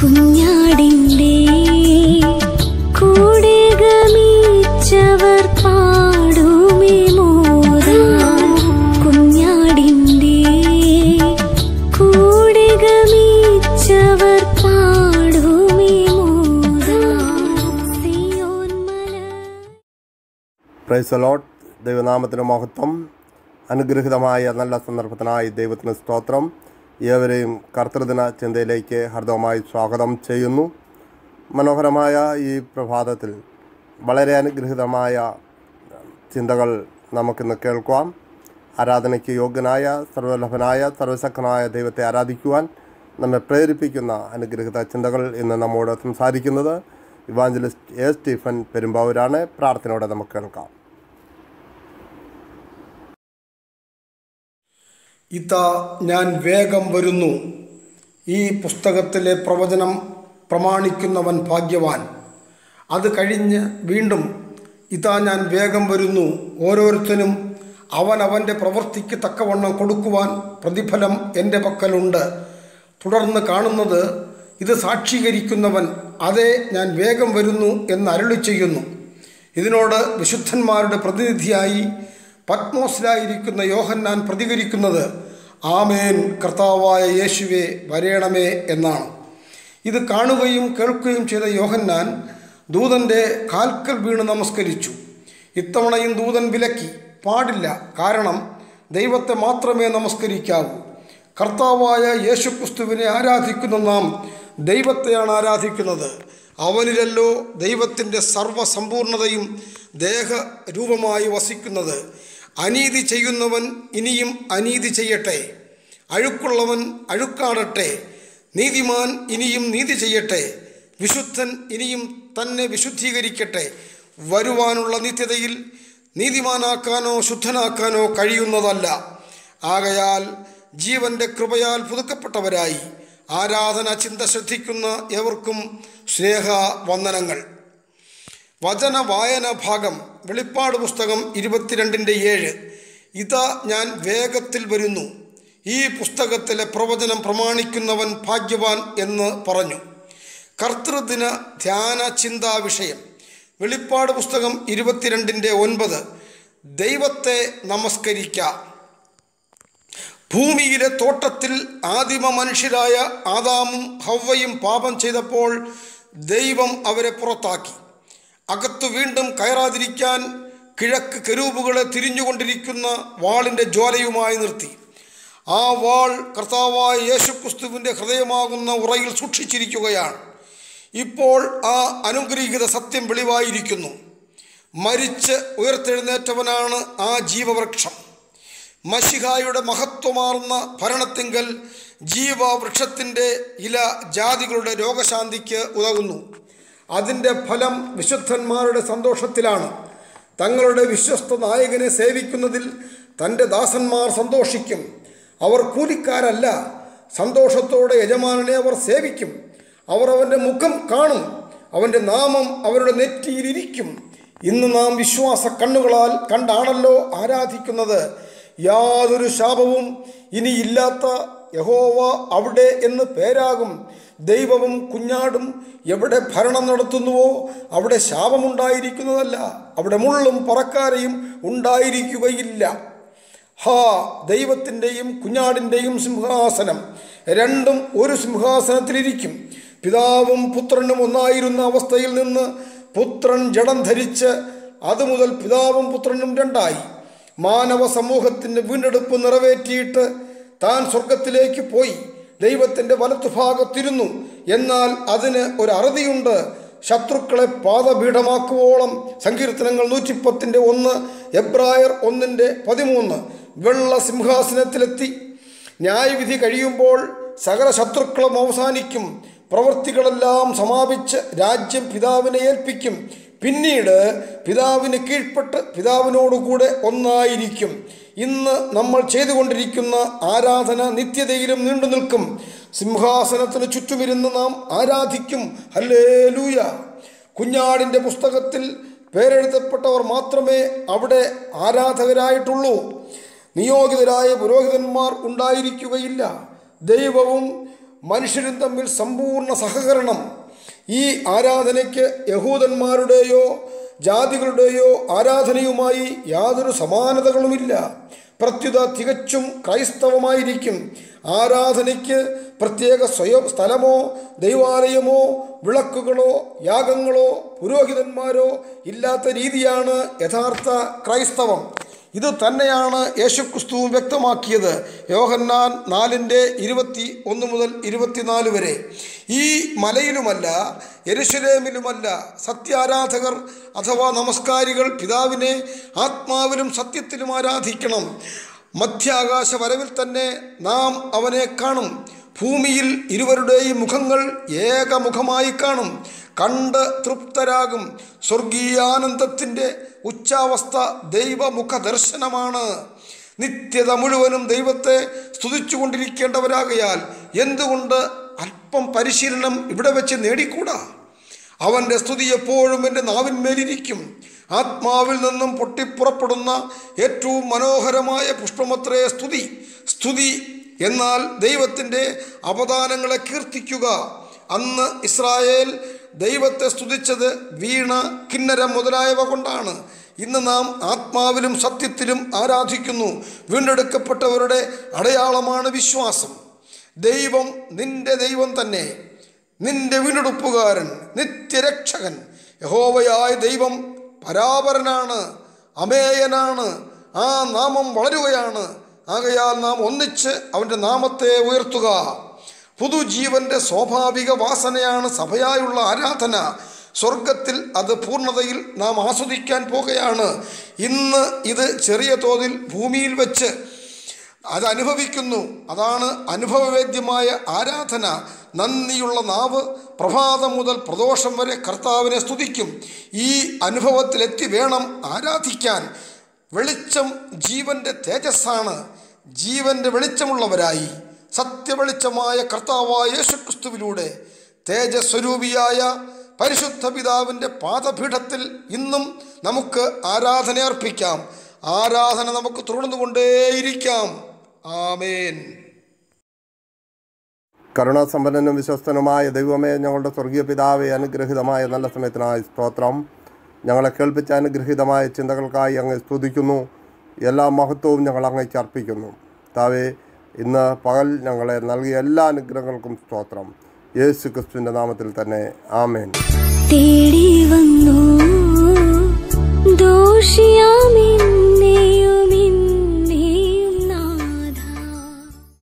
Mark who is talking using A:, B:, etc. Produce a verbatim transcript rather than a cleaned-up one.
A: കുഞ്ഞാടിന്റെ കൂടെ ഗമിച്ചവർ പാടുമേ മോദാൻ. കുഞ്ഞാടിന്റെ കൂടെ ഗമിച്ചവർ പാടുമേ മോദാൻ. സിയോൻ മല.
B: Praise the Lord. ദൈവനാമത്തിന് മഹത്വം. അനുഗ്രഹീതമായ നല്ല സന്ദർഭത്തിനായി ദൈവത്തിന് സ്തോത്രം. ഏവരെയും കർത്തൃദിന ചിന്തയിലേക്ക് ഹർദവമായി സ്വാഗതം ചെയ്യുന്നു. മനോഹരമായ ഈ പ്രഭാതത്തിൽ വളരെ അനുഗ്രഹീതമായ ചിന്തകൾ നമുക്കിന്ന് കേൾക്കാം. ആരാധനയ്ക്ക് യോഗ്യനായ സർവ്വലഭനായ സർവശക്തനായ ദൈവത്തെ ആരാധിക്കുവാൻ നമ്മെ പ്രേരിപ്പിക്കുന്ന അനുഗ്രഹീത ചിന്തകൾ ഇന്ന് നമ്മോട് സംസാരിക്കുന്നത് ഇവാഞ്ചലിസ്റ്റ് എ സ്റ്റീഫൻ പെരുമ്പാവൂരാണ്. പ്രാർത്ഥനയോടെ നമുക്ക് കേൾക്കാം.
C: ഇതാ ഞാൻ വേഗം വരുന്നു. ഈ പുസ്തകത്തിലെ പ്രവചനം പ്രമാണിക്കുന്നവൻ ഭാഗ്യവാൻ. അത് കഴിഞ്ഞ് വീണ്ടും ഇതാ ഞാൻ വേഗം വരുന്നു, ഓരോരുത്തനും അവൻ അവൻ്റെ പ്രവൃത്തിക്ക് തക്കവണ്ണം കൊടുക്കുവാൻ പ്രതിഫലം എൻ്റെ പക്കലുണ്ട്. തുടർന്ന് കാണുന്നത്, ഇത് സാക്ഷീകരിക്കുന്നവൻ അതേ ഞാൻ വേഗം വരുന്നു എന്ന് അരുളി ചെയ്യുന്നു. ഇതിനോട് വിശുദ്ധന്മാരുടെ പ്രതിനിധിയായി പത്മോസിലായിരിക്കുന്ന യോഹന്നാൻ പ്രതികരിക്കുന്നത്, ആമേൻ കർത്താവായ യേശുവേ വരേണമേ എന്നാണ്. ഇത് കാണുകയും കേൾക്കുകയും ചെയ്ത യോഹന്നാൻ ദൂതൻ്റെ കാൽക്കൽ വീണ് നമസ്കരിച്ചു. ഇത്തവണയും ദൂതൻ വിലക്കി, പാടില്ല, കാരണം ദൈവത്തെ മാത്രമേ നമസ്കരിക്കാവൂ. കർത്താവായ യേശുക്രിസ്തുവിനെ ആരാധിക്കുന്ന നാം ദൈവത്തെയാണ് ആരാധിക്കുന്നത്. അവനിലല്ലോ ദൈവത്തിൻ്റെ സർവ്വസമ്പൂർണതയും ദേഹരൂപമായി വസിക്കുന്നത്. അനീതി ചെയ്യുന്നവൻ ഇനിയും അനീതി ചെയ്യട്ടെ, അഴുക്കുള്ളവൻ അഴുക്കാടട്ടെ, നീതിമാൻ ഇനിയും നീതി ചെയ്യട്ടെ, വിശുദ്ധൻ ഇനിയും തന്നെ വിശുദ്ധീകരിക്കട്ടെ. വരുവാനുള്ള നിത്യതയിൽ നീതിമാനാക്കാനോ ശുദ്ധനാക്കാനോ കഴിയുന്നതല്ല. ആകയാൽ ജീവൻ്റെ കൃപയാൽ പുതുക്കപ്പെട്ടവരായി ആരാധന ചിന്ത ശ്രദ്ധിക്കുന്ന ഏവർക്കും സ്നേഹ വന്ദനങ്ങൾ. വചന വായന ഭാഗം വെളിപ്പാട് പുസ്തകം ഇരുപത്തിരണ്ടിൻ്റെ ഏഴ്. ഇതാ ഞാൻ വേഗത്തിൽ വരുന്നു, ഈ പുസ്തകത്തിലെ പ്രവചനം പ്രമാണിക്കുന്നവൻ ഭാഗ്യവാൻ എന്ന് പറഞ്ഞു. കർത്തൃദിന ധ്യാന ചിന്താ വിഷയം വെളിപ്പാട് പുസ്തകം ഇരുപത്തിരണ്ടിൻ്റെ ഒൻപത്. ദൈവത്തെ നമസ്കരിക്കാം. ഭൂമിയിലെ തോട്ടത്തിൽ ആദിമ മനുഷ്യരായ ആദാമും ഹവ്വയും പാപം ചെയ്തപ്പോൾ ദൈവം അവരെ പുറത്താക്കി. അകത്തു വീണ്ടും കയറാതിരിക്കാൻ കിഴക്ക് കെരൂബുകളെ തിരിഞ്ഞുകൊണ്ടിരിക്കുന്ന വാളിൻ്റെ ജ്വാലയുമായി നിർത്തി. ആ വാൾ കർത്താവായ യേശുക്രിസ്തുവിൻ്റെ ഹൃദയമാകുന്ന ഉറയിൽ സൂക്ഷിച്ചിരിക്കുകയാണ്. ഇപ്പോൾ ആ അനുഗ്രഹീത സത്യം വെളിവായിരിക്കുന്നു. മരിച്ച് ഉയർത്തെഴുന്നേറ്റവനാണ് ആ ജീവവൃക്ഷം. മശിഹായുടെ മഹത്വമാർന്ന ഭരണത്തിങ്കൽ ജീവവൃക്ഷത്തിൻ്റെ ഇല ജാതികളുടെ രോഗശാന്തിക്ക് ഉതകുന്നു. അതിൻ്റെ ഫലം വിശുദ്ധന്മാരുടെ സന്തോഷത്തിലാണ്. തങ്ങളുടെ വിശ്വസ്ത നായകനെ സേവിക്കുന്നതിൽ തൻ്റെ ദാസന്മാർ സന്തോഷിക്കും. അവർ കൂലിക്കാരല്ല, സന്തോഷത്തോടെ യജമാനനെ അവർ സേവിക്കും. അവർ അവൻ്റെ മുഖം കാണും, അവൻ്റെ നാമം അവരുടെ നെറ്റിയിലിരിക്കും. ഇന്ന് നാം വിശ്വാസ കണ്ണുകളാൽ കണ്ടാണല്ലോ ആരാധിക്കുന്നത്. യാതൊരു ശാപവും ഇനിയില്ലാത്ത യഹോവ അവിടെ എന്ന് പേരാകും. ദൈവവും കുഞ്ഞാടും എവിടെ ഭരണം നടത്തുന്നുവോ അവിടെ ശാപമുണ്ടായിരിക്കുന്നതല്ല, അവിടെ മുള്ളും പറക്കാരയും ഉണ്ടായിരിക്കുകയില്ല. ഹാ, ദൈവത്തിൻ്റെയും കുഞ്ഞാടിൻ്റെയും സിംഹാസനം രണ്ടും ഒരു സിംഹാസനത്തിലിരിക്കും. പിതാവും പുത്രനും ഒന്നായിരുന്ന അവസ്ഥയിൽ നിന്ന് പുത്രൻ ജഡം ധരിച്ച് അതുമുതൽ പിതാവും പുത്രനും രണ്ടായി. മാനവ സമൂഹത്തിൻ്റെ വീണ്ടെടുപ്പ് നിറവേറ്റിയിട്ട് താൻ സ്വർഗത്തിലേക്ക് പോയി ദൈവത്തിൻ്റെ വലത്തുഭാഗത്തിരുന്നു. എന്നാൽ അതിന് ഒരു അറുതിയുണ്ട്, ശത്രുക്കളെ പാദപീഠമാക്കുവോളം. സങ്കീർത്തനങ്ങൾ നൂറ്റിപ്പത്തിൻ്റെ ഒന്ന്, എബ്രായർ ഒന്നിൻ്റെ പതിമൂന്ന്. വെള്ള സിംഹാസനത്തിലെത്തി. ന്യായവിധി കഴിയുമ്പോൾ സകല ശത്രുക്കളും അവസാനിക്കും. പ്രവൃത്തികളെല്ലാം സമാപിച്ച് രാജ്യം പിതാവിനെ ഏൽപ്പിക്കും. പിന്നീട് പിതാവിന് കീഴ്പ്പെട്ട് പിതാവിനോടുകൂടെ ഒന്നായിരിക്കും. ഇന്ന് നമ്മൾ ചെയ്തുകൊണ്ടിരിക്കുന്ന ആരാധന നിത്യതയിലും നീണ്ടു നിൽക്കും. സിംഹാസനത്തിന് ചുറ്റുമിരുന്ന് നാം ആരാധിക്കും. ഹല്ലേലൂയ. കുഞ്ഞാടിൻ്റെ പുസ്തകത്തിൽ പേരെഴുതപ്പെട്ടവർ മാത്രമേ അവിടെ ആരാധകരായിട്ടുള്ളൂ. നിയോഗിതരായ പുരോഹിതന്മാർ ഉണ്ടായിരിക്കുകയില്ല. ദൈവവും മനുഷ്യരും തമ്മിൽ സമ്പൂർണ്ണ സഹകരണം. ഈ ആരാധനയ്ക്ക് യഹൂദന്മാരുടെയോ ജാതികളുടെയോ ആരാധനയുമായി യാതൊരു സമാനതകളുമില്ല. പ്രത്യുത തികച്ചും ക്രൈസ്തവമായിരിക്കും. ആരാധനയ്ക്ക് പ്രത്യേക സ്വയം സ്ഥലമോ ദൈവാലയമോ വിളക്കുകളോ യാഗങ്ങളോ പുരോഹിതന്മാരോ ഇല്ലാത്ത രീതിയാണ് യഥാർത്ഥ ക്രൈസ്തവം. ഇത് തന്നെയാണ് യേശുക്രിസ്തുവും വ്യക്തമാക്കിയത്. യോഹന്നാൻ നാലിൻ്റെ ഇരുപത്തി ഒന്ന് മുതൽ ഇരുപത്തിനാല് വരെ. ഈ മലയിലുമല്ല യെരുശലേമിലുമല്ല സത്യാരാധകർ അഥവാ നമസ്കാരികൾ പിതാവിനെ ആത്മാവിലും സത്യത്തിലും ആരാധിക്കണം. മധ്യാകാശ വരവിൽ തന്നെ നാം അവനെ കാണും. ഭൂമിയിൽ ഇരുവരുടെയും മുഖങ്ങൾ ഏകമുഖമായി കാണും. കണ്ട് തൃപ്തരാകും. സ്വർഗീയാനന്ദത്തിൻ്റെ ഉച്ചാവസ്ഥ ദൈവമുഖ ദർശനമാണ്. നിത്യത മുഴുവനും ദൈവത്തെ സ്തുതിച്ചുകൊണ്ടിരിക്കേണ്ടവരാകയാൽ എന്തുകൊണ്ട് അല്പം പരിശീലനം ഇവിടെ വെച്ച് നേടിക്കൂടാ? അവൻ്റെ സ്തുതി എപ്പോഴും എൻ്റെ നാവിന്മേലിരിക്കും. ആത്മാവിൽ നിന്നും പൊട്ടിപ്പുറപ്പെടുന്ന ഏറ്റവും മനോഹരമായ പുഷ്പമത്രേ സ്തുതി. സ്തുതി എന്നാൽ ദൈവത്തിൻ്റെ അവദാനങ്ങളെ കീർത്തിക്കുക. അന്ന് ഇസ്രായേൽ ദൈവത്തെ സ്തുതിച്ചത് വീണ, കിന്നരം മുതലായവ കൊണ്ടാണ്. ഇന്ന് നാം ആത്മാവിലും സത്യത്തിലും ആരാധിക്കുന്നു. വീണ്ടെടുക്കപ്പെട്ടവരുടെ അടയാളമാണ് വിശ്വാസം. ദൈവം നിന്റെ ദൈവം തന്നെ, നിന്റെ വീണ്ടെടുപ്പുകാരൻ, നിത്യരക്ഷകൻ. യഹോവയായ ദൈവം പരാപരനാണ്, അമേയനാണ്. ആ നാമം വളരുകയാണ്. ആകയാൽ നാം ഒന്നിച്ച് അവൻ്റെ നാമത്തെ ഉയർത്തുക. പുതുജീവന്റെ സ്വാഭാവിക വാസനയാണ് സഭയായുള്ള ആരാധന. സ്വർഗത്തിൽ അത് പൂർണ്ണതയിൽ നാം ആസ്വദിക്കാൻ പോകുകയാണ്. ഇന്ന് ഇത് ചെറിയ തോതിൽ ഭൂമിയിൽ വെച്ച് അത് അനുഭവിക്കുന്നു. അതാണ് അനുഭവവേദ്യമായ ആരാധന. നന്ദിയുള്ള നാവ് പ്രഭാതം മുതൽ പ്രദോഷം വരെ കർത്താവിനെ സ്തുതിക്കും. ഈ അനുഭവത്തിലെത്തി വേണം ആരാധിക്കാൻ. വെളിച്ചം ജീവന്റെ തേജസ്സാണ്. ജീവന്റെ വെളിച്ചമുള്ളവരായി സത്യവെളിച്ചമായ കർത്താവായ യേശുക്രിസ്തുവിലൂടെ തേജസ്വരൂപിയായ പരിശുദ്ധ പിതാവിൻ്റെ പാദപീഠത്തിൽ ഇന്നും നമുക്ക് ആരാധന അർപ്പിക്കാം. ആരാധന നമുക്ക് തുടർന്നുകൊണ്ടേയിരിക്കാം. ആമേൻ.
B: കരുണാസമ്പന്നനും വിശ്വസ്തനുമായ ദൈവമേ, ഞങ്ങളുടെ സ്വർഗീയ പിതാവെ, അനുഗ്രഹിതമായ നല്ല സമയത്തിനായി സ്തോത്രം. ഞങ്ങളെ കേൾപ്പിച്ച അനുഗ്രഹീതമായ ചിന്തകൾക്കായി അങ്ങ് സ്തുതിക്കുന്നു. എല്ലാ മഹത്വവും ഞങ്ങൾ അങ്ങേക്ക് അർപ്പിക്കുന്നു. താവേ, ഇന്ന് പകൽ ഞങ്ങളെ നൽകിയ എല്ലാ അനുഗ്രഹങ്ങൾക്കും സ്തോത്രം. യേശു ക്രിസ്തുവിൻ്റെ നാമത്തിൽ തന്നെ ആമേൻ.
A: തേടി വന്നു ദോഷിയാമീൻ